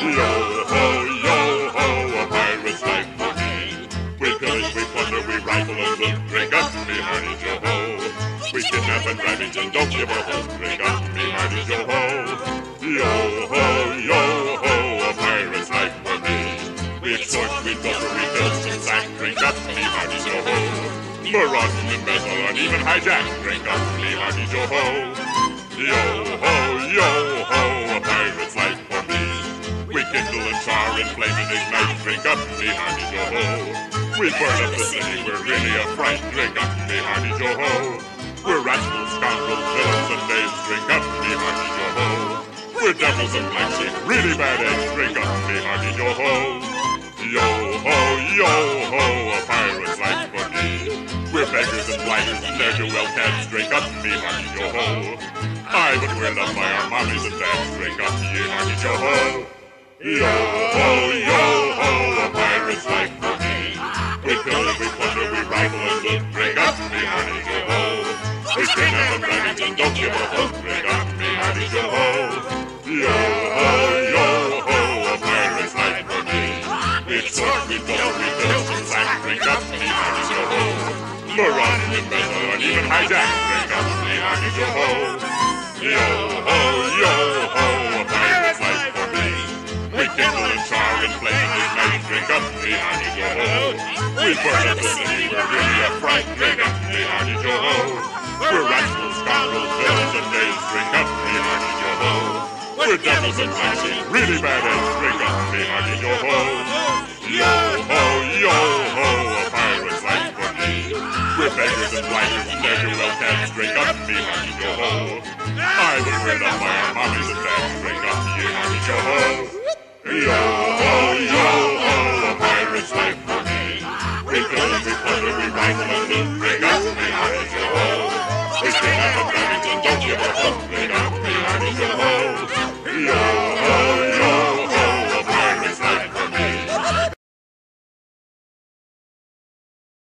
yo ho, a pirate's life for me. We pillage, we plunder, we rifle and loot. Drink up, me hearties, yo ho. We kidnap and ravage and don't give a hoot. Drink up, me hearties, yo ho. Yo ho, a pirate's life for me. We extort, we pilfer, we filch and sack. Drink up, me hearties, yo ho. Maraud and embezzle and even hijack. Drink up, me hearties, yo ho. Yo ho, a pirate's life for me. We kindle and char and flame and ignite. Drink up, me hearties, yo ho. We burn up the city, we're really a fright. Drink up, me hearties, yo ho. We're rascals, scoundrels, villains and knaves. Drink up, me hearties, yo ho. We're devils and black sheep, really bad eggs. Drink up, me hearties, yo ho. Yo ho, a pirate's life for me. We're beggars and blighters and ne'er-do-well cats. Drink up, me hearties, yo ho. Aye, but we're loved by our mommies and dads. Drink up, ye hearties, yo ho. Yo ho, a pirate's life for me. We pillage, we plunder, we rifle and loot. Drink up, me hearties, yo ho. We kidnap and ravage and don't give a hoot. Drink up, me hearties, yo ho. Yo ho, a pirate's life for me. We extort, we pilfer, we filch and sack. Drink up, me hearties, yo ho. Maraud and embezzle and even hijack. Drink up, me hearties, yo ho. Yo ho, a pirate's life for me. We kindle and char and flame and ignite. Drink up, me hearties, yo ho. We burn up the city, we're really a fright. Drink up, me hearties, yo ho. We're rascals, scoundrels, villains and knaves. Drink up, me hearties, yo ho. We're devils and flashes, really bad eggs. Drink up, me hearties, yo ho. Yo ho, a pirate's life for me. We're beggars and blighters and ne'er-do-well cats. Drink up, me hearties, yo ho. I was reared up by our mommies and dads. Drink up, ye hearties, yo ho. Yo ho, a pirate's life for me. We pillage, we plunder, we rifle and loot.